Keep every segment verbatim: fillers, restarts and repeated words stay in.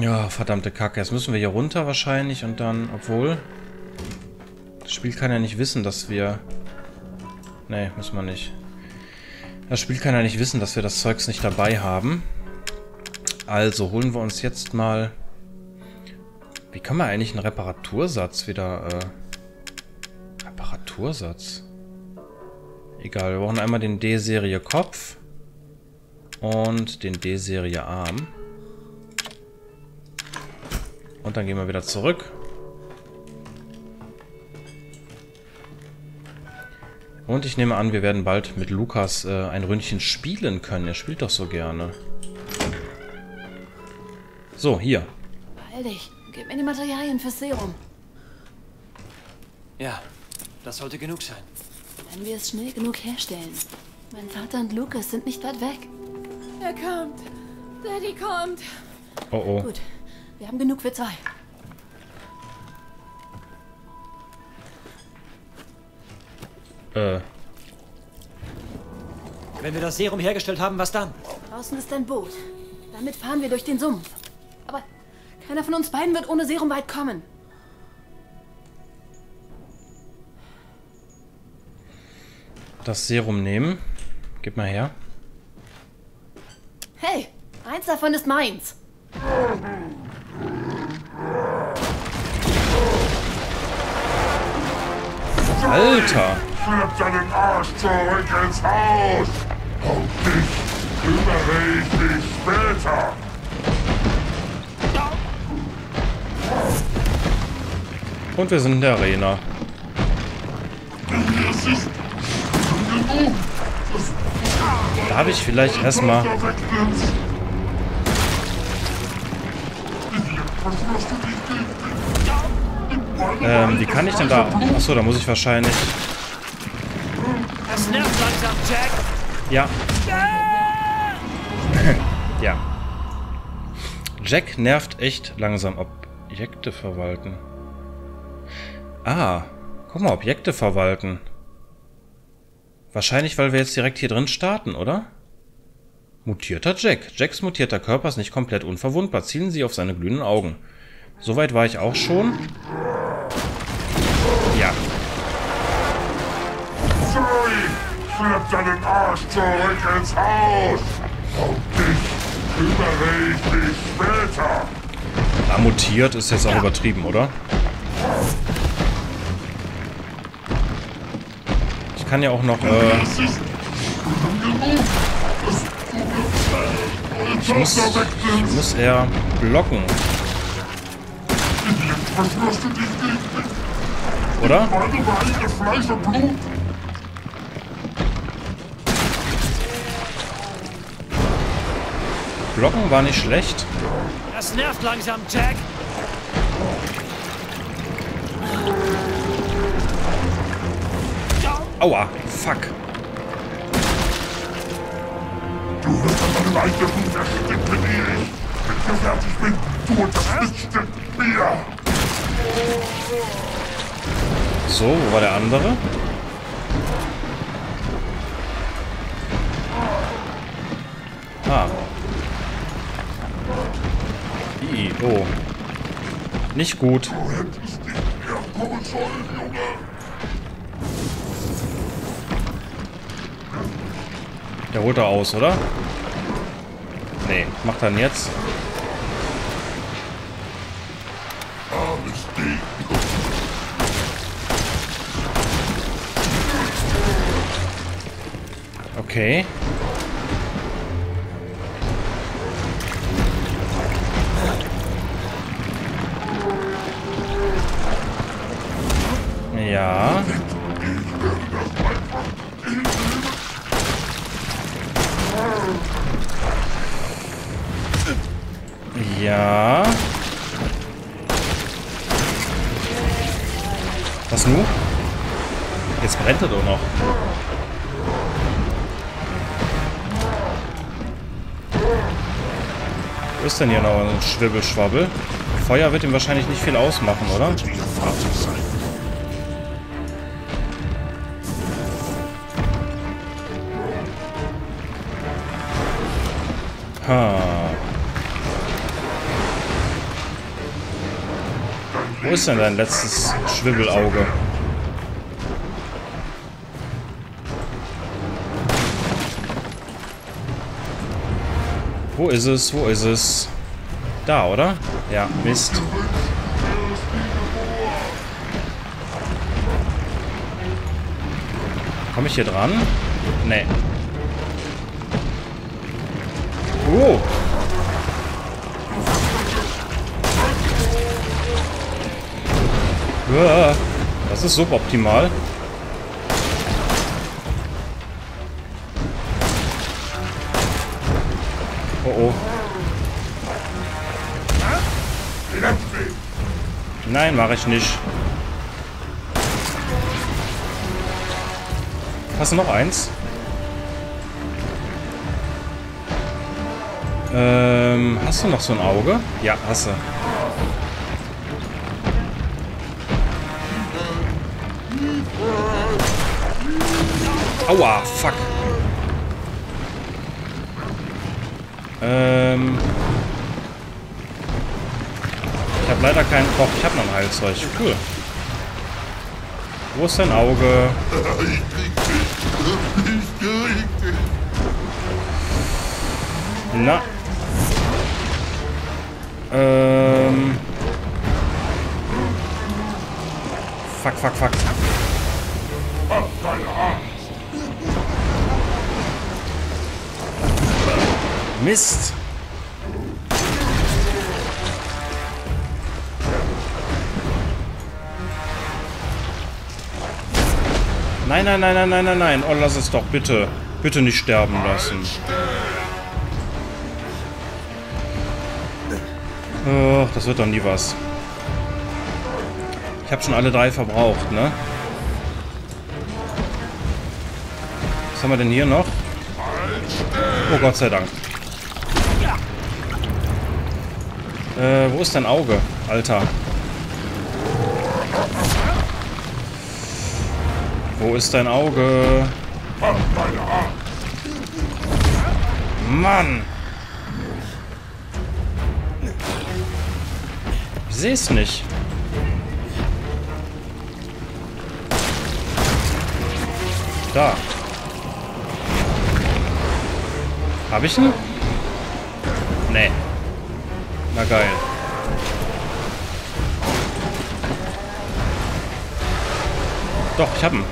Ja, verdammte Kacke. Jetzt müssen wir hier runter wahrscheinlich und dann, obwohl... Das Spiel kann ja nicht wissen, dass wir... Nee, müssen wir nicht. Das Spiel kann ja nicht wissen, dass wir das Zeugs nicht dabei haben. Also holen wir uns jetzt mal... Wie kann man eigentlich einen Reparatursatz wieder... Äh... Reparatursatz? Egal, wir brauchen einmal den D-Serie Kopf und den D-Serie Arm. Und dann gehen wir wieder zurück. Und ich nehme an, wir werden bald mit Lukas äh, ein Ründchen spielen können. Er spielt doch so gerne. So, hier. Beeil dich. Gib mir die Materialien fürs Serum. Ja, das sollte genug sein. Wenn wir es schnell genug herstellen. Mein Vater und Lukas sind nicht weit weg. Er kommt. Daddy kommt. Oh oh. Gut, wir haben genug für zwei. Äh. Wenn wir das Serum hergestellt haben, was dann? Draußen ist ein Boot. Damit fahren wir durch den Sumpf. Aber keiner von uns beiden wird ohne Serum weit kommen. Das Serum nehmen. Gib mal her. Hey, eins davon ist meins. Alter! Schlepp deinen Arsch zurück ins Haus! Um dich kümmere ich mich später! Und wir sind in der Arena. Das ist genug! Darf ich vielleicht erstmal... Ähm, wie kann ich denn da... Achso, da muss ich wahrscheinlich... Das nervt langsam, Jack! Ja. Ja. Jack nervt echt langsam. Objekte verwalten. Ah. Guck mal, Objekte verwalten. Wahrscheinlich, weil wir jetzt direkt hier drin starten, oder? Mutierter Jack. Jacks mutierter Körper ist nicht komplett unverwundbar. Zielen Sie auf seine glühenden Augen. Soweit war ich auch schon. Ja. Sorry! Schlepp deinen Arsch zurück ins Haus! Um dich kümmere ich mich später! Ah, mutiert ist jetzt auch übertrieben, oder? Ich kann ja auch noch, äh... Ich muss, ich muss eher blocken. Oder? Fleisch und Blut! Blocken war nicht schlecht. Das nervt langsam, Jack! Aua, fuck. Du wirst an meinem Eindrücken versticken, ehe ich mit dir fertig bin. Du unterstützt mir! So, wo war der andere? Ah. I, oh. Nicht gut. Du hättest nicht mehr kommen sollen, Junge! Der holt er aus, oder? Nee, macht er ihn jetzt. Armes Ding! Okay. Ja. Ja. Was nun? Jetzt brennt er doch noch. Wo ist denn hier noch ein Schwibbelschwabbel? Feuer wird ihm wahrscheinlich nicht viel ausmachen, oder? Ha. Wo ist denn dein letztes Schwibbelauge? Wo ist es? Wo ist es? Da, oder? Ja, Mist. Komme ich hier dran? Nee. Oh! Uah, das ist suboptimal. Oh oh. Nein, mache ich nicht. Hast du noch eins? Ähm, hast du noch so ein Auge? Ja, hast du. Aua, fuck. Ähm. Ich habe leider kein... Doch, ich habe noch ein Heilzeug. Cool. Wo ist dein Auge? Na. Ähm. Fuck, fuck, fuck. Mist. Nein, nein, nein, nein, nein, nein, nein. Oh, lass es doch, bitte. Bitte nicht sterben lassen. Oh, das wird doch nie was. Ich habe schon alle drei verbraucht, ne? Was haben wir denn hier noch? Oh, Gott sei Dank. Äh, wo ist dein Auge, Alter? Wo ist dein Auge? Mann! Ich sehe es nicht. Da. Hab ich ihn? Nee. Na geil. Doch, ich hab ihn.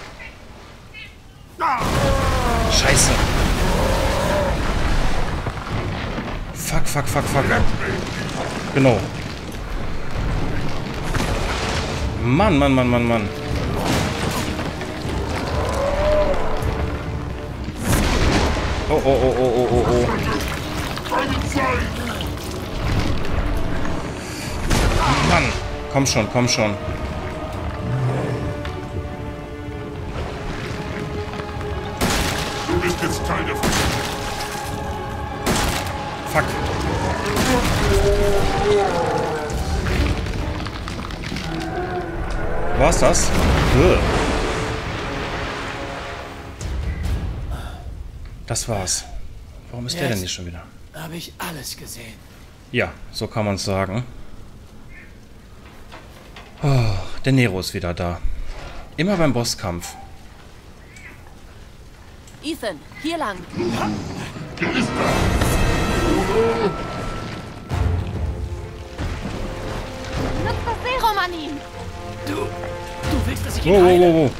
Scheiße. Fuck, fuck, fuck, fuck. Genau. Mann, Mann, Mann, Mann, Mann. Oh, oh, oh, oh, oh, oh, oh. Mann. Komm schon, komm schon. Du bist jetzt Teil davon. Fuck. War's das? Ugh. Das war's. Warum ist Jetzt der denn hier schon wieder? Habe ich alles gesehen. Ja, so kann man es sagen. Oh, der Nero ist wieder da. Immer beim Bosskampf. Ethan, hier lang. Nutzt das Serum an ihn. Du, du willst, dass ich ihn Wow, wow, heile? wow, wow.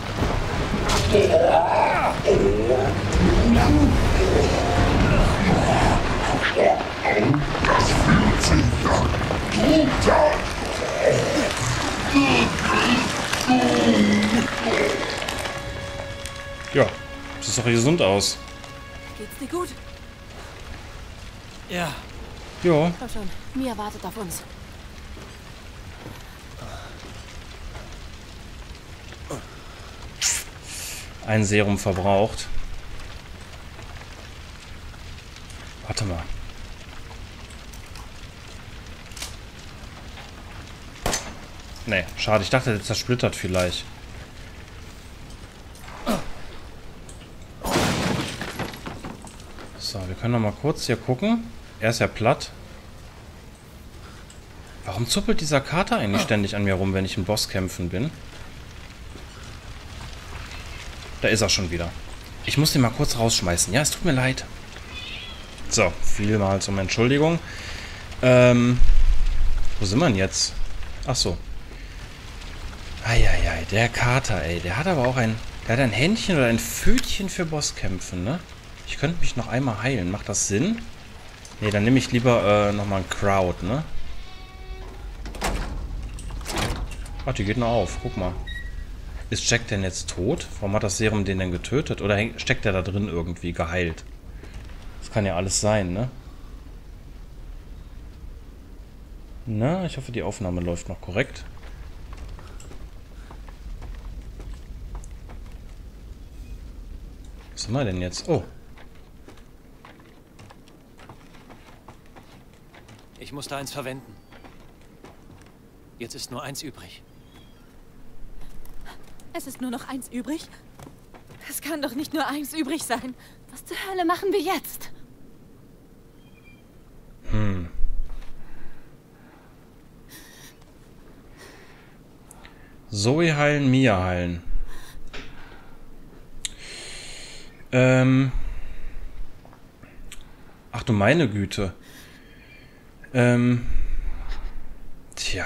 Das fühlt sich an. Brutal. Ja, das sieht doch gesund aus. Geht's dir gut? Ja, Jo. Komm schon, Mia wartet auf uns. Ein Serum verbraucht. Warte mal. Nee, schade. Ich dachte, der zersplittert vielleicht. So, wir können noch mal kurz hier gucken. Er ist ja platt. Warum zuppelt dieser Kater eigentlich ständig an mir rum, wenn ich im Boss kämpfen bin? Da ist er schon wieder. Ich muss den mal kurz rausschmeißen. Ja, es tut mir leid. So, vielmals um Entschuldigung. Ähm, wo sind wir denn jetzt? Ach so. Eieiei, der Kater, ey. Der hat aber auch ein... Der hat ein Händchen oder ein Pfötchen für Bosskämpfen, ne? Ich könnte mich noch einmal heilen. Macht das Sinn? Ne, dann nehme ich lieber äh, nochmal ein Crowd, ne? Ach, die geht noch auf. Guck mal. Ist Jack denn jetzt tot? Warum hat das Serum den denn getötet? Oder steckt der da drin irgendwie geheilt? Das kann ja alles sein, ne? Na, ich hoffe, die Aufnahme läuft noch korrekt. Was haben wir denn jetzt? Oh. Ich musste eins verwenden. Jetzt ist nur eins übrig. Es ist nur noch eins übrig? Es kann doch nicht nur eins übrig sein. Was zur Hölle machen wir jetzt? Hm. Zoe heilen, Mia heilen. Ähm. Ach du meine Güte. Ähm. Tja.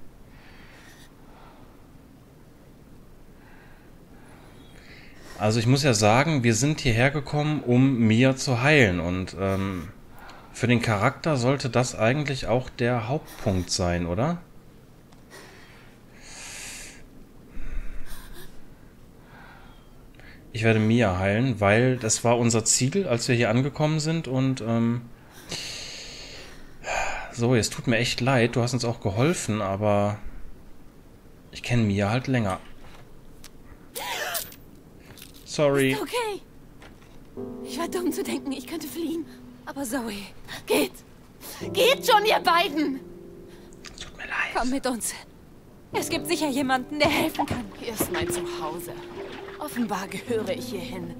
Also ich muss ja sagen, wir sind hierher gekommen, um Mia zu heilen. Und ähm, für den Charakter sollte das eigentlich auch der Hauptpunkt sein, oder? Ich werde Mia heilen, weil das war unser Ziel, als wir hier angekommen sind. Und ähm, so, es tut mir echt leid, du hast uns auch geholfen, aber ich kenne Mia halt länger. Sorry. Ist okay. Ich war dumm zu denken, ich könnte fliehen. Aber Zoe, geht. Geht schon, ihr beiden. Tut mir leid. Komm mit uns. Es gibt sicher jemanden, der helfen kann. Hier ist mein Zuhause. Offenbar gehöre ich hier hin.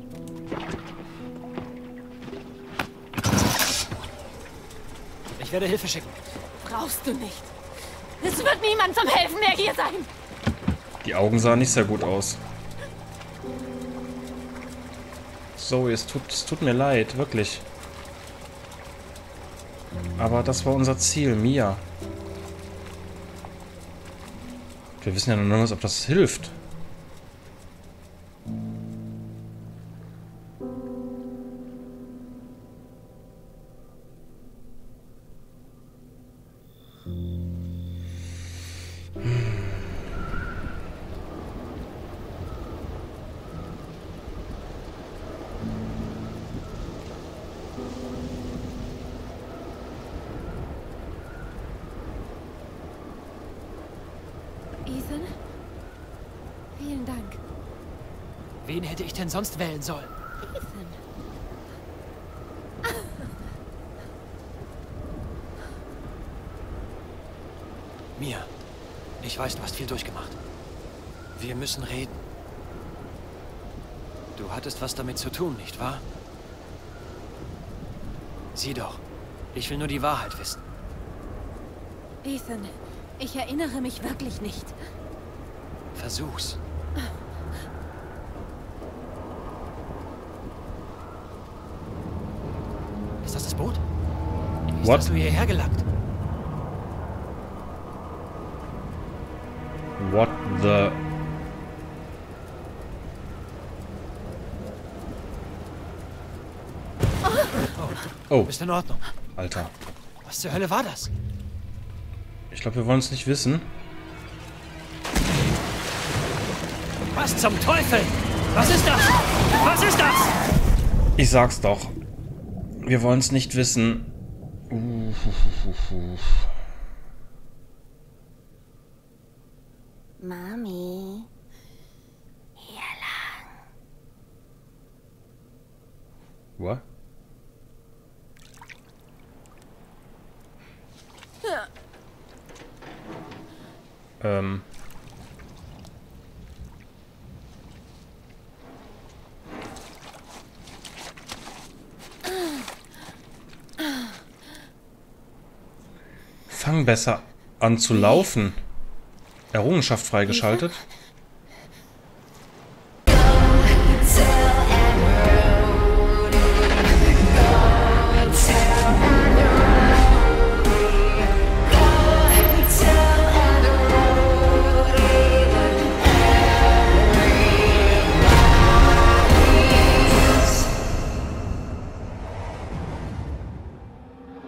Ich werde Hilfe schicken. Brauchst du nicht. Es wird niemand zum Helfen mehr hier sein. Die Augen sahen nicht sehr gut aus. So, es tut, es tut mir leid, wirklich. Aber das war unser Ziel, Mia. Wir wissen ja noch nicht, ob das hilft. Ethan? Vielen Dank. Wen hätte ich denn sonst wählen sollen? Ethan. Mia, ich weiß, du hast viel durchgemacht. Wir müssen reden. Du hattest was damit zu tun, nicht wahr? Sieh doch, ich will nur die Wahrheit wissen. Ethan, ich erinnere mich wirklich nicht. Versuch's. Ist das das Boot? Wie What? hast du hierher gelangt? What the... Oh, Bist in Ordnung. Alter. Was zur Hölle war das? Ich glaube, wir wollen es nicht wissen. Was zum Teufel? Was ist das? Was ist das? Ich sag's doch. Wir wollen es nicht wissen. Mami. Hier lang. What? Ähm. Fang besser. an zu laufen. Errungenschaft freigeschaltet. Eva?